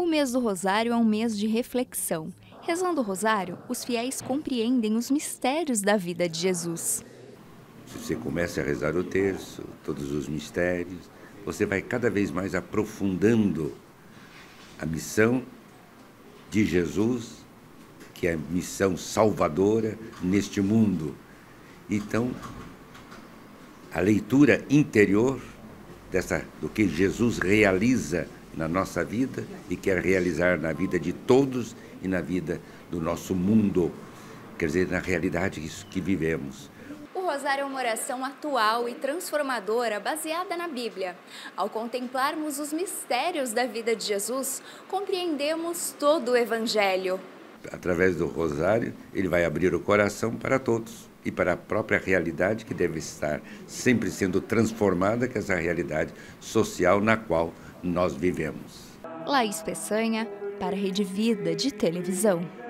mês do Rosário é um mês de reflexão. Rezando o Rosário, os fiéis compreendem os mistérios da vida de Jesus. Se você começa a rezar o terço, todos os mistérios, você vai cada vez mais aprofundando a missão de Jesus, que é a missão salvadora neste mundo. Então, a leitura interior do que Jesus realiza na nossa vida e quer realizar na vida de todos e na vida do nosso mundo, quer dizer, na realidade que vivemos. O Rosário é uma oração atual e transformadora baseada na Bíblia. Ao contemplarmos os mistérios da vida de Jesus, compreendemos todo o Evangelho. Através do Rosário, ele vai abrir o coração para todos e para a própria realidade que deve estar sempre sendo transformada, que é essa realidade social na qual nós vivemos. Laís Peçanha, para a Rede Vida de Televisão.